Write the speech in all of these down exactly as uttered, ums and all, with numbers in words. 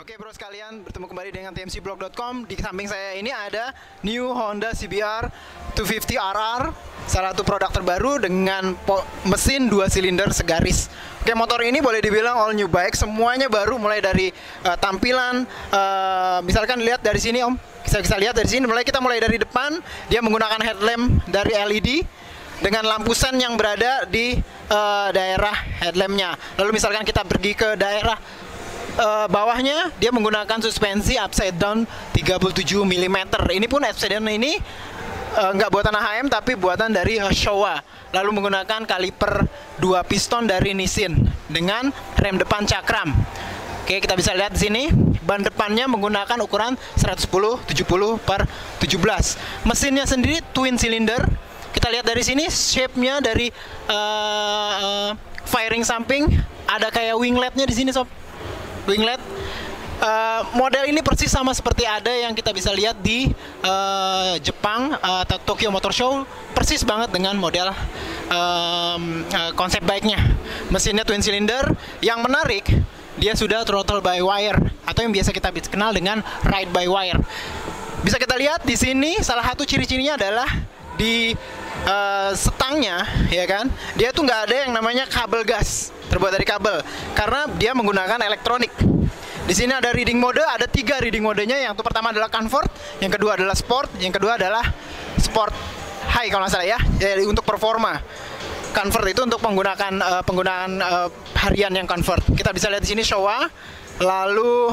Oke bro sekalian, bertemu kembali dengan T M C Blog dot com. Di samping saya ini ada new Honda C B R dua ratus lima puluh R R, salah satu produk terbaru dengan mesin dua silinder segaris. Oke, motor ini boleh dibilang all new bike, semuanya baru, mulai dari uh, tampilan. Uh, misalkan lihat dari sini om, bisa bisa lihat dari sini. Mulai kita mulai dari depan, dia menggunakan headlamp dari L E D dengan lampu sen yang berada di uh, daerah headlampnya. Lalu misalkan kita pergi ke daerah Uh, bawahnya, dia menggunakan suspensi upside down tiga puluh tujuh milimeter. Ini pun upside down ini uh, nggak buatan A H M tapi buatan dari uh, Showa. Lalu menggunakan kaliper dua piston dari Nissin dengan rem depan cakram. Oke, kita bisa lihat di sini ban depannya menggunakan ukuran seratus sepuluh tujuh puluh per tujuh belas. Mesinnya sendiri twin cylinder. Kita lihat dari sini shape-nya dari uh, uh, fairing samping, ada kayak wingletnya di sini sob. Winglet uh, model ini persis sama seperti ada yang kita bisa lihat di uh, Jepang uh, atau Tokyo Motor Show, persis banget dengan model um, uh, konsep bike-nya. Mesinnya twin cylinder. Yang menarik, dia sudah throttle by wire atau yang biasa kita kenal dengan ride by wire. Bisa kita lihat di sini salah satu ciri-cirinya adalah di uh, setangnya, ya kan? Dia tuh nggak ada yang namanya kabel gas terbuat dari kabel, karena dia menggunakan elektronik. Di sini ada reading mode, ada tiga reading modenya. Yang pertama adalah comfort, yang kedua adalah sport, yang kedua adalah sport high kalau nggak salah ya. Jadi untuk performa. Comfort itu untuk penggunaan uh, penggunaan uh, harian yang comfort. Kita bisa lihat di sini Showa, lalu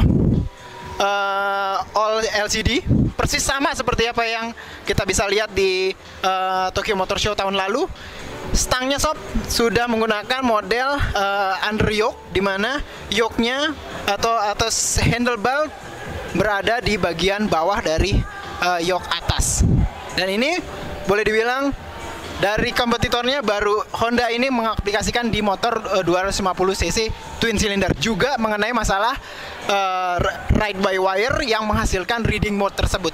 uh, all L C D, persis sama seperti apa yang kita bisa lihat di uh, Tokyo Motor Show tahun lalu. Stangnya sob sudah menggunakan model uh, under yoke, di mana yoke-nya atau atau handlebar berada di bagian bawah dari uh, yoke atas. Dan ini boleh dibilang dari kompetitornya baru Honda ini mengaplikasikan di motor uh, dua ratus lima puluh cc twin cylinder, juga mengenai masalah uh, ride by wire yang menghasilkan reading mode tersebut.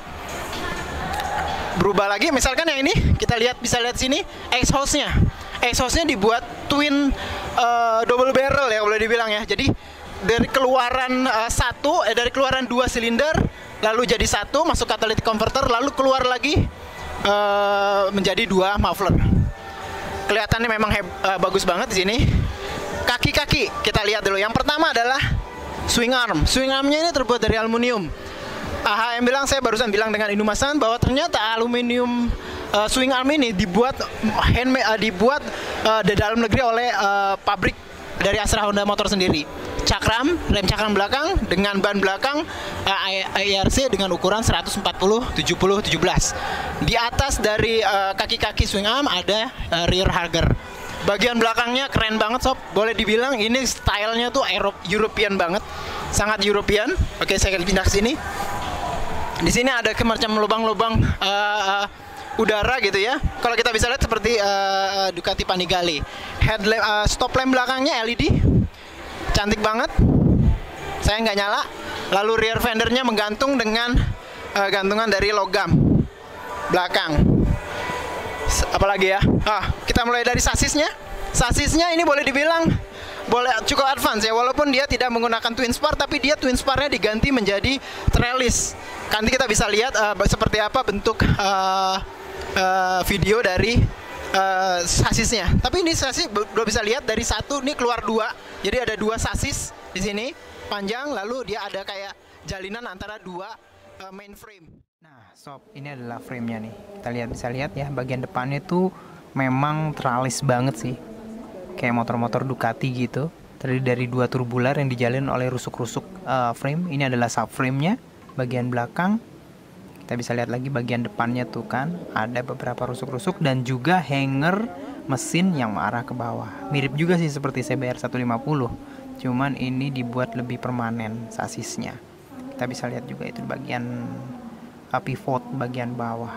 Berubah lagi, misalkan yang ini kita lihat, bisa lihat sini exhaust-nya. Exhaust-nya dibuat twin uh, double barrel ya boleh dibilang ya. Jadi dari keluaran uh, satu eh dari keluaran dua silinder lalu jadi satu, masuk catalytic converter, lalu keluar lagi uh, menjadi dua muffler. Kelihatannya memang heb, uh, bagus banget di sini. Kaki-kaki kita lihat dulu. Yang pertama adalah swing arm. Swing armnya ini terbuat dari aluminium. A H M bilang, saya barusan bilang dengan Inumasan bahwa ternyata aluminium uh, swing arm ini dibuat handmade, uh, dibuat uh, di dalam negeri oleh uh, pabrik dari Astra Honda Motor sendiri. Cakram, rem cakram belakang dengan ban belakang uh, I R C dengan ukuran seratus empat puluh tujuh puluh tujuh belas. Di atas dari uh, kaki-kaki swing arm ada uh, rear hugger. Bagian belakangnya keren banget sob, boleh dibilang ini stylenya tuh European banget, sangat European. Oke, saya akan pindah ke sini. Di sini ada semacam lubang-lubang uh, uh, udara gitu ya. Kalau kita bisa lihat seperti uh, Ducati Panigale. Headlamp, uh, stop lamp belakangnya L E D, cantik banget. Saya nggak nyala. Lalu rear fendernya menggantung dengan uh, gantungan dari logam belakang. Apalagi ya? Ah, kita mulai dari sasisnya. Sasisnya ini boleh dibilang boleh cukup advance ya, walaupun dia tidak menggunakan twin spar, tapi dia twin sparnya diganti menjadi trellis. Nanti kita bisa lihat uh, seperti apa bentuk uh, uh, video dari uh, sasisnya. Tapi ini sasis belum bisa lihat, dari satu ini keluar dua, jadi ada dua sasis di sini panjang, lalu dia ada kayak jalinan antara dua uh, main frame. Nah sob, ini adalah framenya nih. Kita lihat, bisa lihat ya, bagian depannya tuh memang tralis banget sih, kayak motor-motor Ducati gitu. Terdiri dari dua turbular yang dijalin oleh rusuk-rusuk uh, frame. Ini adalah subframe-nya. Bagian belakang kita bisa lihat lagi, bagian depannya tuh kan ada beberapa rusuk-rusuk dan juga hanger mesin yang mengarah ke bawah. Mirip juga sih seperti C B R seratus lima puluh, cuman ini dibuat lebih permanen sasisnya. Kita bisa lihat juga itu bagian uh, pivot bagian bawah.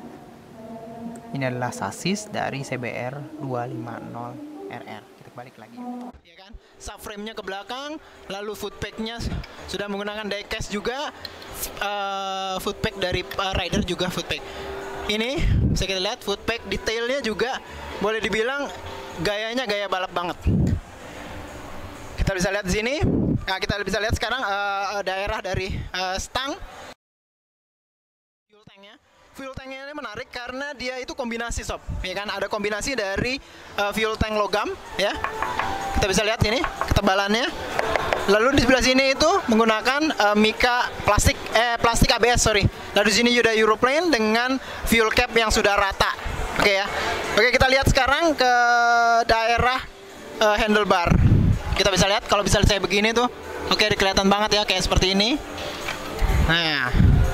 Ini adalah sasis dari C B R dua lima nol R R. Kita balik lagi ya kan, subframe-nya ke belakang, lalu footpack-nya sudah menggunakan diecast juga, uh, footpack dari uh, rider juga footpack. Ini bisa kita lihat footpack detailnya juga boleh dibilang gayanya gaya balap banget. Kita bisa lihat di sini Nah, kita bisa lihat sekarang uh, daerah dari uh, stang fuel tanknya. Fuel tanknya ini menarik karena dia itu kombinasi sob, ya kan? Ada kombinasi dari uh, fuel tank logam, ya. Kita bisa lihat ini ketebalannya. Lalu di sebelah sini itu menggunakan uh, mika plastik, eh plastik A B S sorry. Lalu di sini juga Europlane dengan fuel cap yang sudah rata, oke ya. Oke, kita lihat sekarang ke daerah uh, handlebar. Kita bisa lihat kalau bisa saya begini tuh, oke, kelihatan banget ya kayak seperti ini. Nah.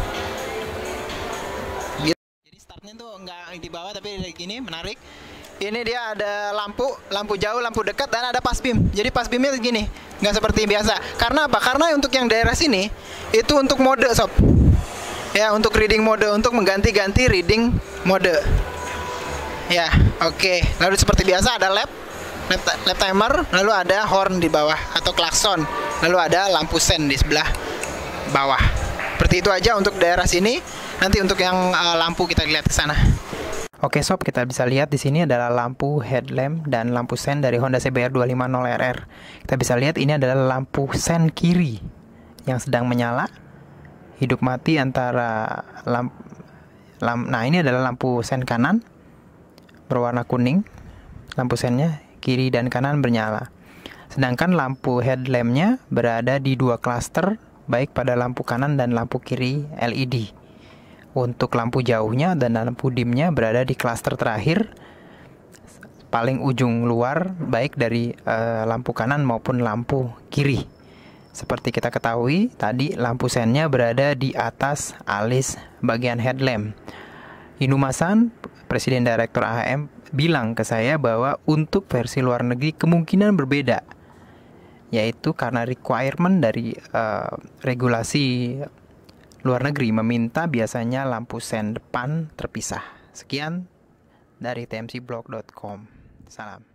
Startnya tuh nggak di bawah tapi dari gini, menarik. Ini dia ada lampu, lampu jauh, lampu dekat, dan ada pas beam. Jadi pas beamnya gini, nggak seperti biasa. Karena apa? Karena untuk yang daerah sini itu untuk mode sob. Ya, untuk reading mode, untuk mengganti-ganti reading mode. Ya, oke. Okay. Lalu seperti biasa ada lap, lap, lap timer, lalu ada horn di bawah atau klakson, lalu ada lampu sen di sebelah bawah. Seperti itu aja untuk daerah sini. Nanti untuk yang uh, lampu kita lihat ke sana. Oke sob, kita bisa lihat di sini adalah lampu headlamp dan lampu sen dari Honda C B R dua lima nol R R. Kita bisa lihat ini adalah lampu sen kiri yang sedang menyala, hidup mati antara lamp, lamp. Nah, ini adalah lampu sen kanan berwarna kuning. Lampu sennya kiri dan kanan bernyala. Sedangkan lampu headlampnya berada di dua klaster, baik pada lampu kanan dan lampu kiri L E D. Untuk lampu jauhnya dan lampu dimnya berada di klaster terakhir, paling ujung luar, baik dari uh, lampu kanan maupun lampu kiri. Seperti kita ketahui, tadi lampu sennya berada di atas alis bagian headlamp. Inumasan, Presiden Direktur A H M, bilang ke saya bahwa untuk versi luar negeri kemungkinan berbeda, yaitu karena requirement dari uh, regulasi luar negeri meminta biasanya lampu sen depan terpisah. Sekian dari T M C blog dot com. Salam.